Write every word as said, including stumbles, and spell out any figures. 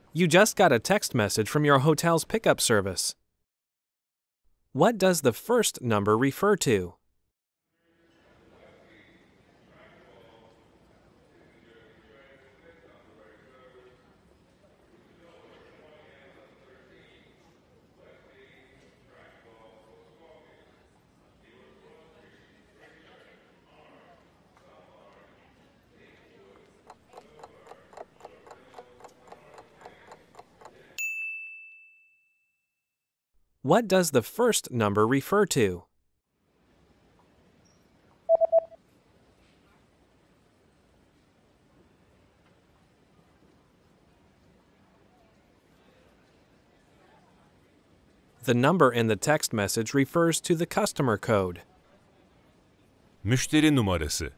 You just got a text message from your hotel's pickup service. What does the first number refer to? What does the first number refer to? The number in the text message refers to the customer code. Müşteri numarası.